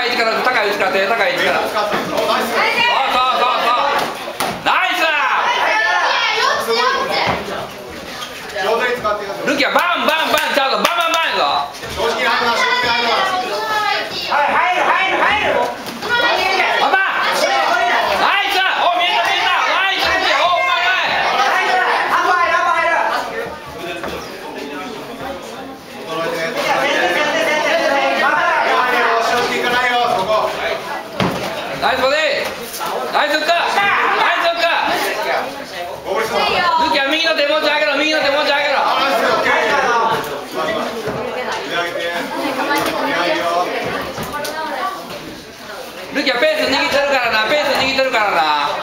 高い位置から高い位置から手高い位置から。そうそうそうそう。ナイス。ルキアバンバンバンちゃうぞ、バンバンバンやぞ。はい、入る入る入る。バンバン。ナイス。お、見えた見えた。ナイス。お、うまいうまい。ナイスボディ。ナイスフック。ナイスフック。ルキア右の手持ち上げろ、右の手持ち上げろ。ルキアペース握ってるからな、ペース握ってるからな。